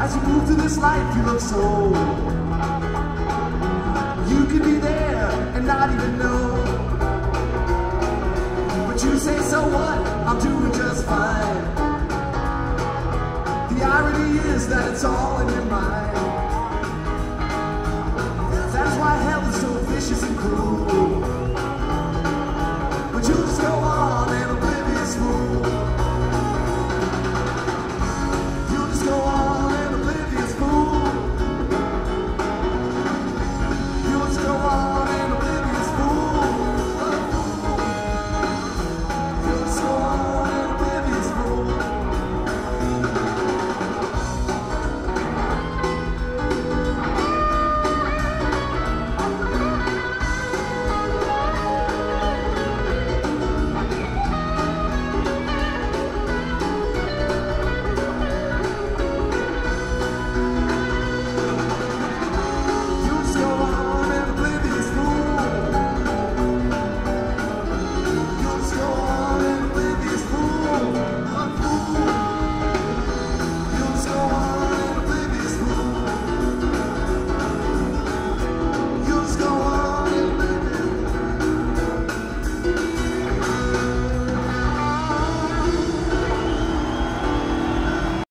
As you move through this life, you look so old. You could be there and not even know. But you say, so what? I'm doing just fine. The irony is that it's all in your mind. That's why hell is so vicious and cruel.